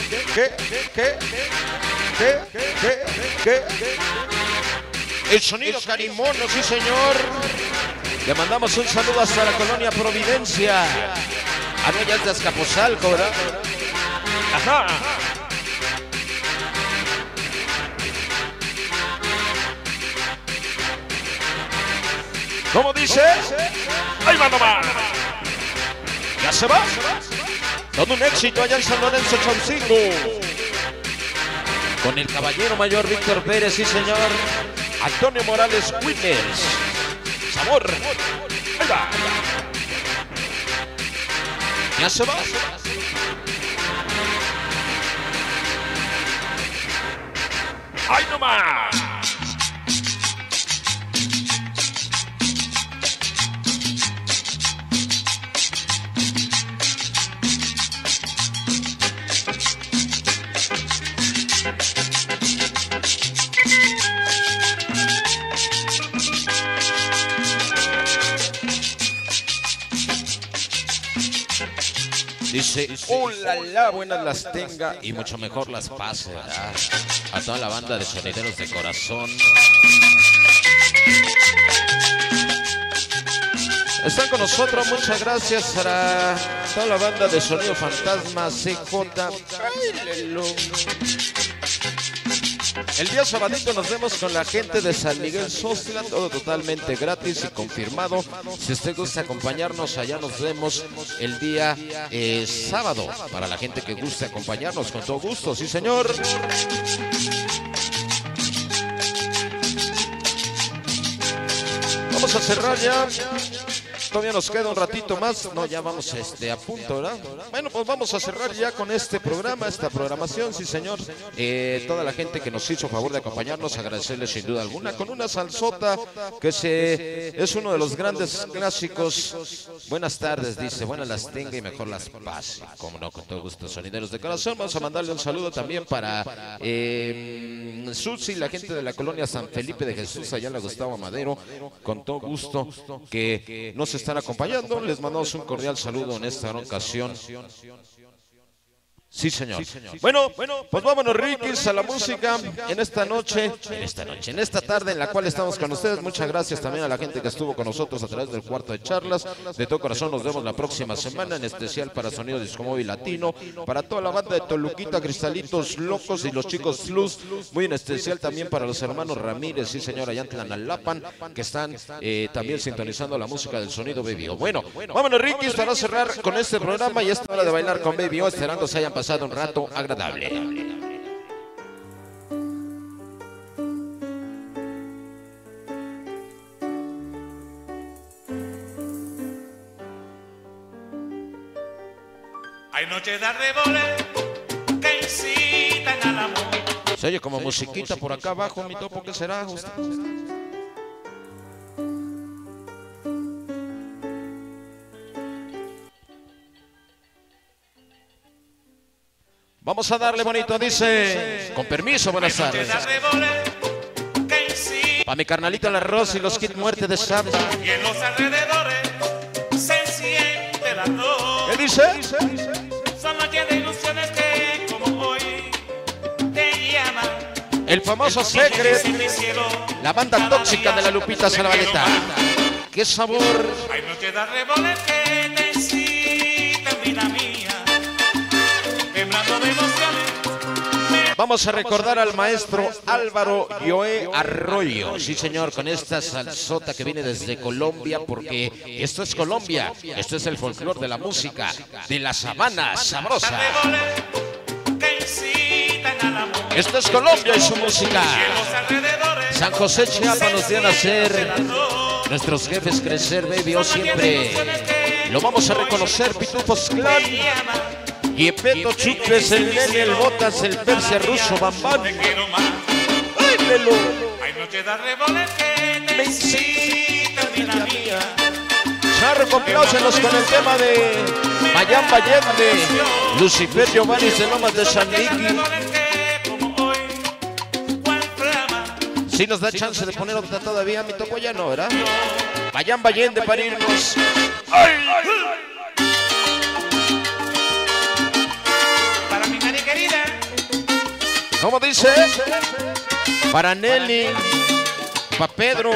El sonido carimono, sí, señor. Le mandamos un saludo hasta la colonia Providencia. Ah, no, ya es de Azcapotzalco, ¿verdad? Ajá. ¿Cómo dice? ¡Ahí va nomás! ¿Ya se va? Todo un éxito allá en San Lorenzo, Chaucingo. Con el caballero mayor Víctor Pérez, sí, señor. Antonio Morales Winners. Sabor. Ahí va. ¿Ya se va? ¡Ay, no más! Dice, hola, buenas las tenga y mucho mejor las pase, ¿verdad? A toda la banda de sonideros de corazón. Están con nosotros, muchas gracias para toda la banda de Sonido Fantasma, CJ. El día sabadito nos vemos con la gente de San Miguel Sostla, todo totalmente gratis y confirmado. Si usted gusta acompañarnos, allá nos vemos el día sábado. Para la gente que guste acompañarnos, con todo gusto, sí señor. Vamos a cerrar ya Todavía nos queda un ratito más. No, ya vamos a punto, ¿verdad? Bueno, pues vamos a cerrar ya con este programa, esta programación, sí señor. Toda la gente que nos hizo favor de acompañarnos, agradecerles sin duda alguna con una salsota que es uno de los grandes clásicos. Buenas tardes, dice, buenas las tenga y mejor las pase. Como no, con todo gusto, sonideros de corazón. Vamos a mandarle un saludo también para Susi, la gente de la colonia San Felipe de Jesús, allá en la Gustavo Madero, con todo gusto que nos están acompañando. Les mandamos un cordial saludo en esta ocasión. Sí, señor. Bueno, pues vámonos, Riquis, a la música en esta noche, en esta tarde en la cual estamos con ustedes. Muchas gracias también a la gente que estuvo con nosotros a través del cuarto de charlas. De todo corazón nos vemos la próxima semana, en especial para Sonido Disco Móvil Latino, para toda la banda de Toluquita, Cristalitos Locos y los chicos Luz, muy en especial también para los hermanos Ramírez, sí señor, allá en Tlanalapan, que están también sintonizando la música del Sonido Baby O. Bueno, vámonos, Riquis, para cerrar con este programa y esta hora de bailar con Baby O, esperando se hayan pasado un rato agradable. Hay noches de arreboles que incitan al amor. Se oye como musiquita por acá abajo, mi topo, ¿qué será? Vamos a darle bonito, dice. Con permiso, buenas tardes. Pa' mi carnalito el arroz y los kits muerte de samba. Y en los alrededores se siente el ardor. ¿Qué dice? Son noches de ilusiones que como hoy te llaman. El famoso Secret, la banda tóxica de la Lupita Salabaleta. ¡Qué sabor! Hay noches de arreboles que te incitan, vida mía. Temblando de emociones. Vamos a recordar al maestro Álvaro Joé Arroyo. Sí, señor, con esta salsota que viene desde Colombia, porque esto es Colombia. Esto es el folclore de la música, de la sabana sabrosa. Esto es Colombia y su música. San José, Chiapas nos dio a nacer. Nuestros jefes crecer, Baby O siempre. Lo vamos a reconocer, Pitufos Clan. Yepeto, Chupes, el Nene, el Botas, el Persia, Ruso, Bambán. ¡Ay, Lelo! Hay noches de arreboles que te incitan, vida mía. Charro, complácenos con el tema de Mayán Allende, Lucifer Giovanni de Lomas de San Miguel. Si nos da chance de poner otra todavía, mi toco ya no, ¿verdad? Mayán Allende para irnos. ¡Ay! Para mi Mari querida. ¿Cómo dice? Para Nelly, para Pedro.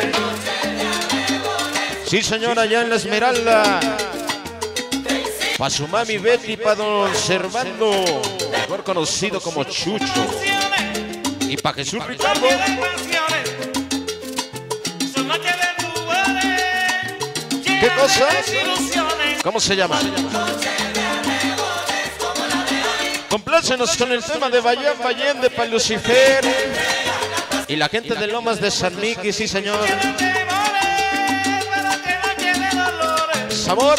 Sí, señora, allá en la Esmeralda. Para su mami Betty, para don Servando, mejor conocido como Chucho. Y para Jesús Ricardo. ¿Qué cosa? ¿Cómo se llama? Complácenos con el tema de Mayán Allende para Lucifer y la gente de Lomas de San Miguel, sí señor. Sabor.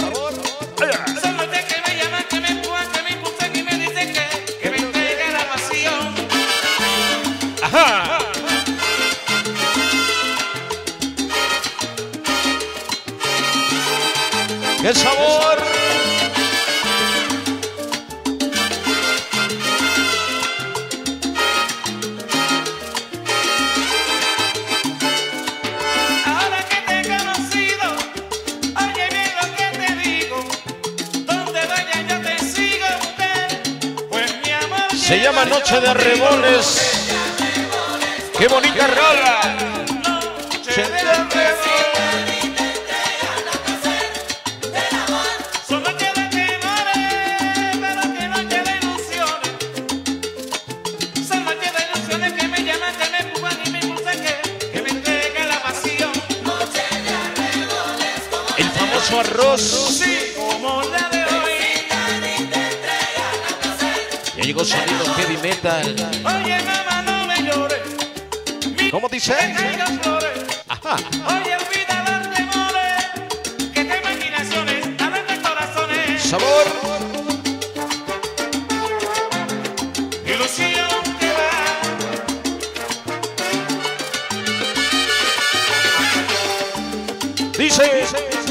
Ajá. ¡Qué sabor! Ahora que te he conocido, oye bien lo que te digo. Donde vaya yo te sigo, mujer. Pues mi amor. Se llama Noche de Arreboles. ¡Qué bonita rola! Noche de arreboles. Son noches de temores, pero que noche de ilusiones. Son noches de ilusiones que me llaman, que me empujan y me impulsan, que me entregan la pasión. Noche de arreboles. El famoso arroz. Sí, como la de hoy. Ya llegó sonido heavy metal. Oye, mamá, no me llores. ¿Cómo dice? Que caigan flores. Ajá. Oye, olvida los temores. Que te imaginas. sabor! Ilusión que va. Dice.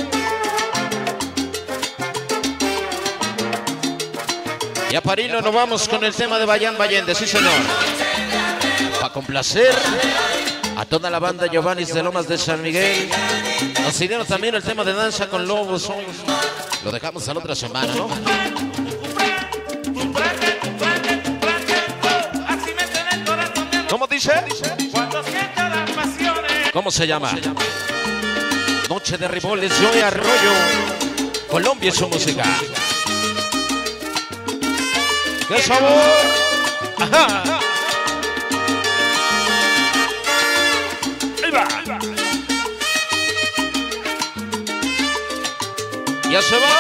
Y a Parilo nos vamos con el tema de Bayán Bayende, sí señor. Para complacer a toda la banda Giovannis de Lomas de San Miguel. Nos pidieron también el tema de Danza con Lobos. Lo dejamos a la otra semana, ¿no? ¿Cómo dice? ¿Cómo se llama? Noche de Riboles, Joey Arroyo. Colombia es su música. ¡Qué sabor! ¡Ajá! Ahí va, ahí va. ¡Ya se va!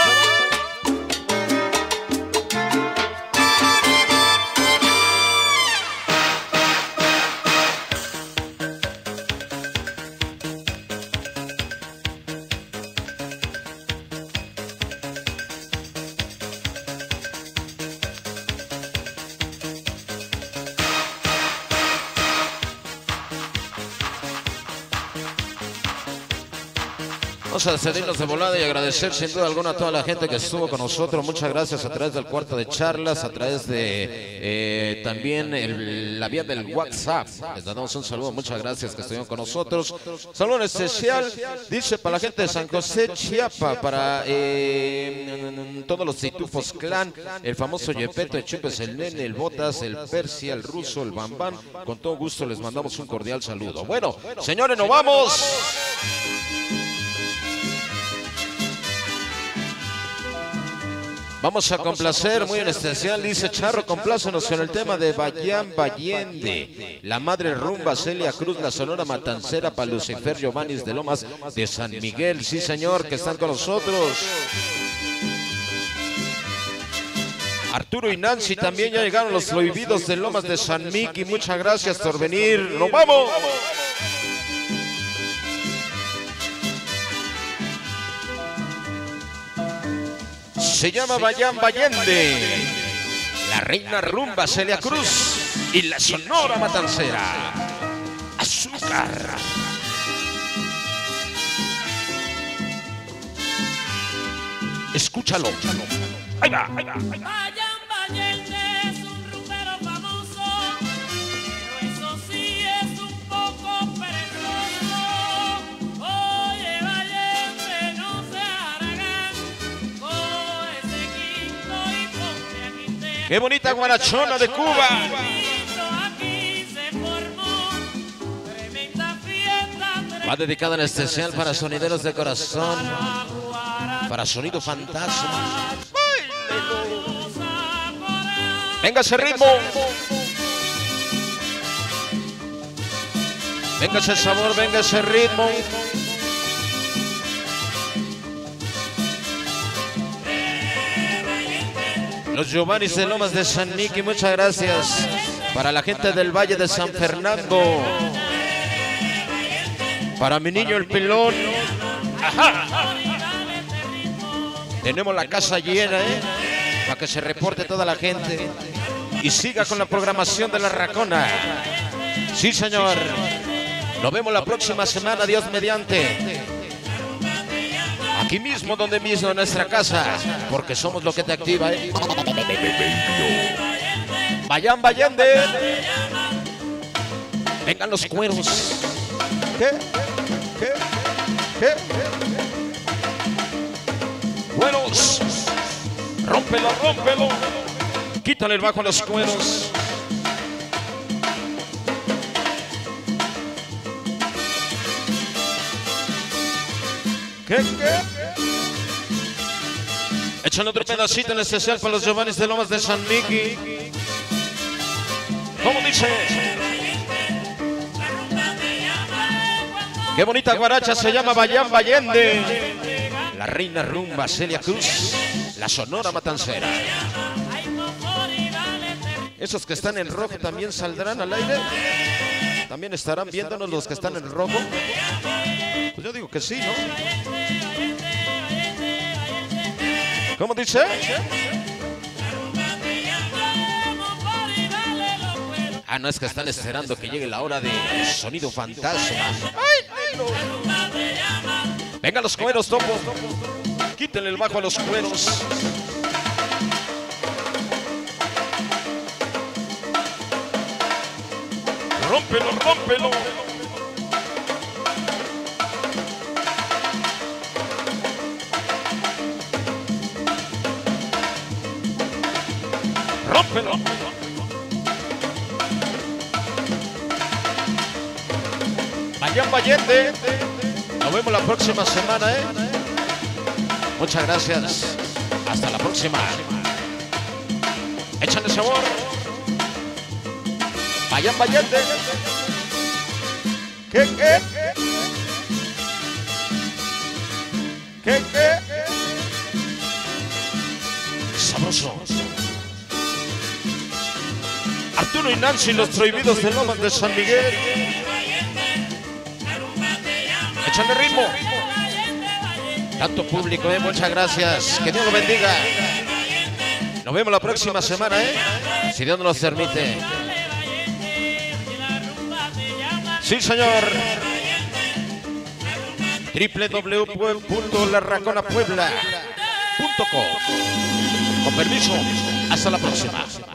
Vamos a despedirnos de volada y agradecer sin duda alguna a toda la gente que estuvo con nosotros. Muchas gracias a través del cuarto de charlas, a través de también la vía del WhatsApp. Les damos un saludo, muchas gracias que estuvieron con nosotros. Saludo especial, dice, para la gente de San José, Chiapa, para todos los Titufos Clan, el famoso Yepeto, el Chupes, el Nene, el Botas, el Persia, el Ruso, el Bambán. Con todo gusto les mandamos un cordial saludo. Bueno, señores, nos vamos. Vamos a complacer, muy en especial, dice Charro, complácenos con el tema de Bayán Bayende, la madre rumba, Celia Cruz, la Sonora Matancera, para Lucifer Giovannis de Lomas de San Miguel, sí señor, que están con nosotros. Arturo y Nancy también ya llegaron los prohibidos de Lomas de San Miki, muchas gracias por venir, ¡nos vamos! Se llama Bayán Bayende, la reina rumba Celia Cruz y la Sonora Matancera. Azúcar. Escúchalo. Ahí va, ahí va, ahí va. Bayán Bayende es un rumbero famoso, pero eso sí es un poco perezoso. Oye, Bayende, no se haragán, coge ese quinto y ponte a quintero. Qué bonita guarachona de Cuba. Aquí se formó tremenda fiesta. Va dedicada en especial para sonideros de corazón, para sonido fantasma. Venga ese ritmo. Venga ese sabor, venga ese ritmo. Los Giovannis de Lomas de San Miki, muchas gracias. Para la gente del Valle de San Fernando. Para mi niño el Pilón. Ajá. Tenemos la casa llena, para que se reporte toda la gente y siga con la programación de La Racona. Sí, señor. Nos vemos la próxima semana, Dios mediante. Aquí mismo, donde mismo, en nuestra casa, porque somos lo que te activa, Bayán Bayende. Vengan los cueros. ¿Qué? ¿Qué? ¿Qué? Cueros. Rómpelo, rómpelo. Quítale el bajo a los cueros. ¿Qué? Echan otro pedacito en especial para los Giovannis de Lomas de San Miki. ¿Cómo dice? Qué bonita guaracha, se llama Bayán Bayende. La reina rumba Celia Cruz, la Sonora Matancera. Esos que están en rojo también saldrán al aire. También estarán viéndonos los que están en rojo. Pues yo digo que sí, ¿no? ¿Cómo dice? Ah, no, es que están esperando que llegue la hora de sonido fantasma. ¡Ay, no! Venga los cueros, topo. Quítenle el bajo a los cueros. Rómpelo, rómpelo. Rómpelo. Vayan Vallete. Nos vemos la próxima semana, ¿eh? Muchas gracias. Hasta la próxima. Échale sabor. Vayan Vallete. ¿Qué? Sabroso. Arturo y Nancy, los prohibidos de Lomas de San Miguel. Échale ritmo. Tanto público, muchas gracias. Que Dios lo bendiga. Nos vemos la próxima semana, si Dios nos lo permite. Sí, señor. www.larraconapuebla.com. Con permiso, hasta la próxima.